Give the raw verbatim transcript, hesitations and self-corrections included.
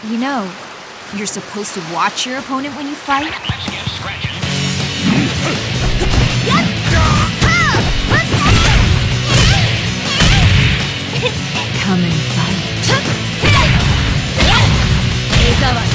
You know, you're supposed to watch your opponent when you fight. Come and fight.